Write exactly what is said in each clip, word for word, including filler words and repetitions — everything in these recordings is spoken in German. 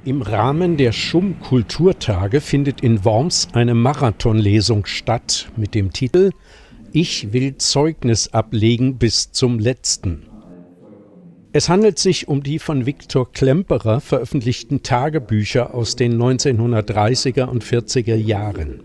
Im Rahmen der Schumm-Kulturtage findet in Worms eine Marathonlesung statt mit dem Titel »Ich will Zeugnis ablegen bis zum Letzten«. Es handelt sich um die von Viktor Klemperer veröffentlichten Tagebücher aus den neunzehnhundertdreißiger und vierziger Jahren.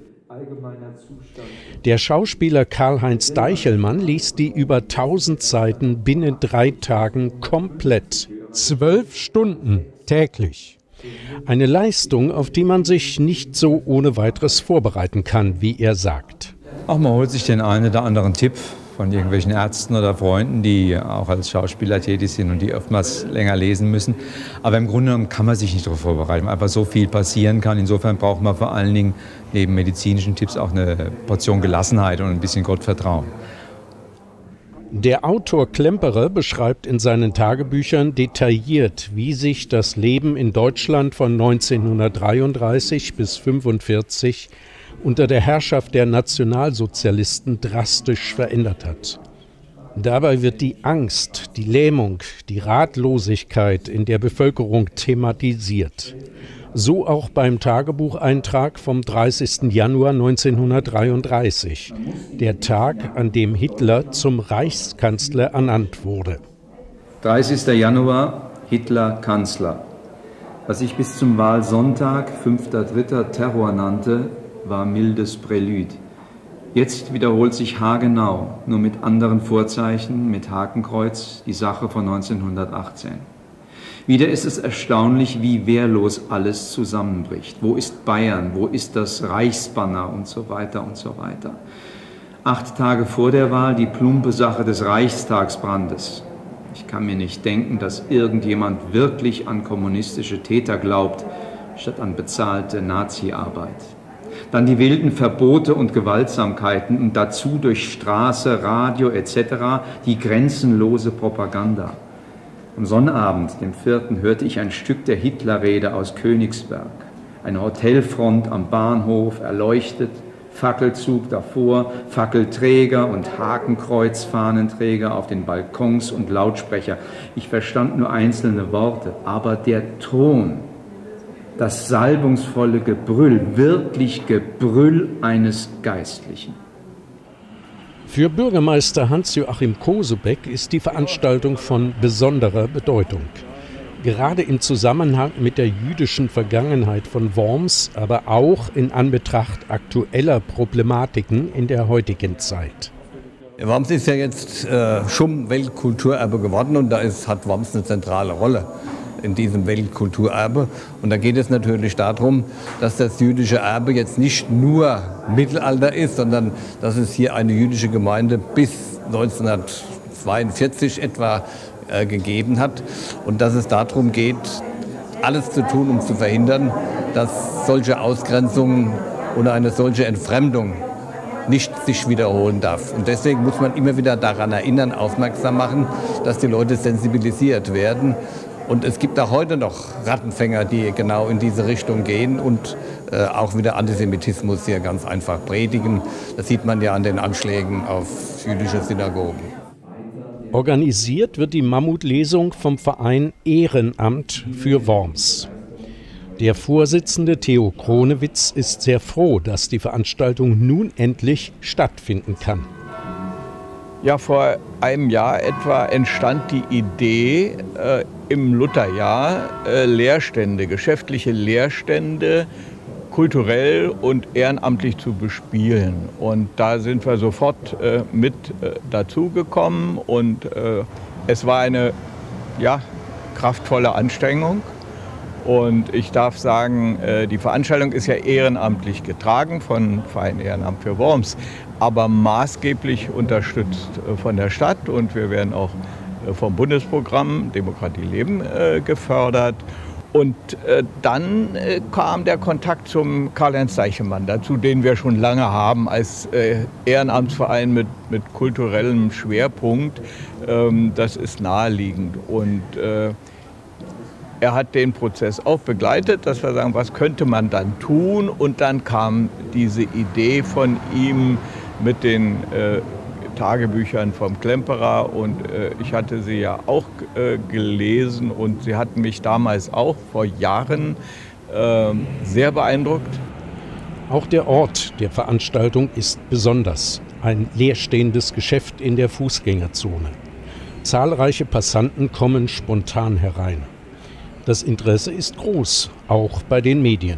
Der Schauspieler Karl-Heinz Deichelmann liest die über tausend Seiten binnen drei Tagen komplett. Zwölf Stunden täglich. Eine Leistung, auf die man sich nicht so ohne weiteres vorbereiten kann, wie er sagt. Auch man holt sich den einen oder anderen Tipp von irgendwelchen Ärzten oder Freunden, die auch als Schauspieler tätig sind und die oftmals länger lesen müssen. Aber im Grunde genommen kann man sich nicht darauf vorbereiten, weil einfach so viel passieren kann. Insofern braucht man vor allen Dingen neben medizinischen Tipps auch eine Portion Gelassenheit und ein bisschen Gottvertrauen. Der Autor Klemperer beschreibt in seinen Tagebüchern detailliert, wie sich das Leben in Deutschland von neunzehnhundertdreiunddreißig bis fünfundvierzig unter der Herrschaft der Nationalsozialisten drastisch verändert hat. Dabei wird die Angst, die Lähmung, die Ratlosigkeit in der Bevölkerung thematisiert. So auch beim Tagebucheintrag vom dreißigsten Januar neunzehnhundertdreiunddreißig, der Tag, an dem Hitler zum Reichskanzler ernannt wurde. dreißigster Januar, Hitler Kanzler. Was ich bis zum Wahlsonntag, fünfter dritter Terror nannte, war mildes Prälude. Jetzt wiederholt sich haargenau, nur mit anderen Vorzeichen, mit Hakenkreuz, die Sache von neunzehnhundertachtzehn. Wieder ist es erstaunlich, wie wehrlos alles zusammenbricht. Wo ist Bayern? Wo ist das Reichsbanner? Und so weiter und so weiter. Acht Tage vor der Wahl die plumpe Sache des Reichstagsbrandes. Ich kann mir nicht denken, dass irgendjemand wirklich an kommunistische Täter glaubt, statt an bezahlte Nazi-Arbeit. Dann die wilden Verbote und Gewaltsamkeiten und dazu durch Straße, Radio et cetera die grenzenlose Propaganda. Am Sonnabend, dem vierten, hörte ich ein Stück der Hitlerrede aus Königsberg. Eine Hotelfront am Bahnhof, erleuchtet, Fackelzug davor, Fackelträger und Hakenkreuzfahnenträger auf den Balkons und Lautsprecher. Ich verstand nur einzelne Worte, aber der Ton, das salbungsvolle Gebrüll, wirklich Gebrüll eines Geistlichen. Für Bürgermeister Hans-Joachim Kosebeck ist die Veranstaltung von besonderer Bedeutung. Gerade im Zusammenhang mit der jüdischen Vergangenheit von Worms, aber auch in Anbetracht aktueller Problematiken in der heutigen Zeit. Worms ist ja jetzt äh, Schumm-Weltkulturerbe geworden und da ist, hat Worms eine zentrale Rolle in diesem Weltkulturerbe. Und da geht es natürlich darum, dass das jüdische Erbe jetzt nicht nur Mittelalter ist, sondern dass es hier eine jüdische Gemeinde bis neunzehnhundertzweiundvierzig etwa äh, gegeben hat. Und dass es darum geht, alles zu tun, um zu verhindern, dass solche Ausgrenzungen oder eine solche Entfremdung nicht sich wiederholen darf. Und deswegen muss man immer wieder daran erinnern, aufmerksam machen, dass die Leute sensibilisiert werden. Und es gibt auch heute noch Rattenfänger, die genau in diese Richtung gehen und äh, auch wieder Antisemitismus hier ganz einfach predigen. Das sieht man ja an den Anschlägen auf jüdische Synagogen. Organisiert wird die Mammutlesung vom Verein Ehrenamt für Worms. Der Vorsitzende Theo Kronewitz ist sehr froh, dass die Veranstaltung nun endlich stattfinden kann. Ja, vor einem Jahr etwa entstand die Idee, äh, im Lutherjahr äh, Lehrstände, geschäftliche Lehrstände kulturell und ehrenamtlich zu bespielen. Und da sind wir sofort äh, mit äh, dazugekommen und äh, es war eine ja, kraftvolle Anstrengung. Und ich darf sagen, äh, die Veranstaltung ist ja ehrenamtlich getragen von Verein Ehrenamt für Worms, aber maßgeblich unterstützt äh, von der Stadt und wir werden auch äh, vom Bundesprogramm Demokratie leben äh, gefördert. Und äh, dann äh, kam der Kontakt zum Karl-Heinz Deichelmann dazu, den wir schon lange haben als äh, Ehrenamtsverein mit, mit kulturellem Schwerpunkt. Ähm, das ist naheliegend. Und äh, er hat den Prozess auch begleitet, dass wir sagen, was könnte man dann tun? Und dann kam diese Idee von ihm mit den äh, Tagebüchern vom Klemperer und äh, ich hatte sie ja auch äh, gelesen und sie hatten mich damals auch vor Jahren äh, sehr beeindruckt. Auch der Ort der Veranstaltung ist besonders. Ein leerstehendes Geschäft in der Fußgängerzone. Zahlreiche Passanten kommen spontan herein. Das Interesse ist groß, auch bei den Medien.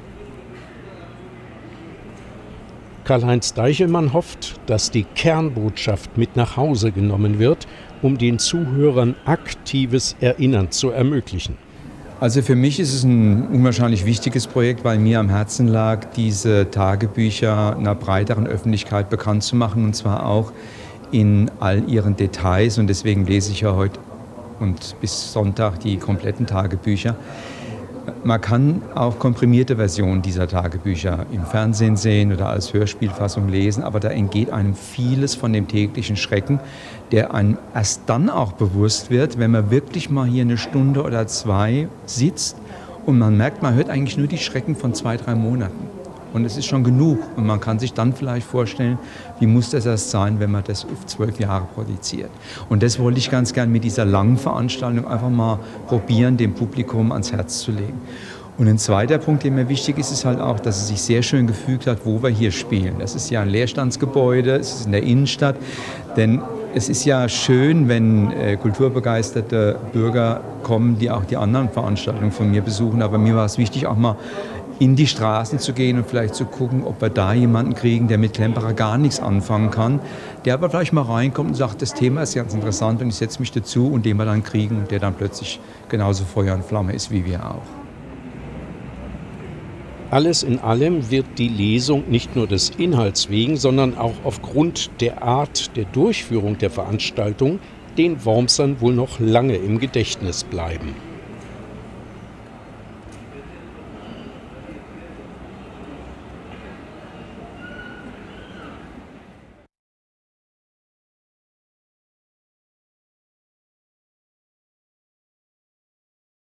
Karl-Heinz Deichelmann hofft, dass die Kernbotschaft mit nach Hause genommen wird, um den Zuhörern aktives Erinnern zu ermöglichen. Also für mich ist es ein unwahrscheinlich wichtiges Projekt, weil mir am Herzen lag, diese Tagebücher einer breiteren Öffentlichkeit bekannt zu machen, und zwar auch in all ihren Details. Und deswegen lese ich ja heute und bis Sonntag die kompletten Tagebücher. Man kann auch komprimierte Versionen dieser Tagebücher im Fernsehen sehen oder als Hörspielfassung lesen, aber da entgeht einem vieles von dem täglichen Schrecken, der einem erst dann auch bewusst wird, wenn man wirklich mal hier eine Stunde oder zwei sitzt und man merkt, man hört eigentlich nur die Schrecken von zwei, drei Monaten. Und es ist schon genug. Und man kann sich dann vielleicht vorstellen, wie muss das erst sein, wenn man das auf zwölf Jahre produziert. Und das wollte ich ganz gern mit dieser langen Veranstaltung einfach mal probieren, dem Publikum ans Herz zu legen. Und ein zweiter Punkt, der mir wichtig ist, ist halt auch, dass es sich sehr schön gefügt hat, wo wir hier spielen. Das ist ja ein Leerstandsgebäude, es ist in der Innenstadt. Denn es ist ja schön, wenn äh, kulturbegeisterte Bürger kommen, die auch die anderen Veranstaltungen von mir besuchen. Aber mir war es wichtig, auch mal in die Straßen zu gehen und vielleicht zu gucken, ob wir da jemanden kriegen, der mit Klemperer gar nichts anfangen kann, der aber vielleicht mal reinkommt und sagt, das Thema ist ganz interessant und ich setze mich dazu, und den wir dann kriegen und der dann plötzlich genauso Feuer und Flamme ist wie wir auch. Alles in allem wird die Lesung nicht nur des Inhalts wegen, sondern auch aufgrund der Art der Durchführung der Veranstaltung den Wormsern wohl noch lange im Gedächtnis bleiben.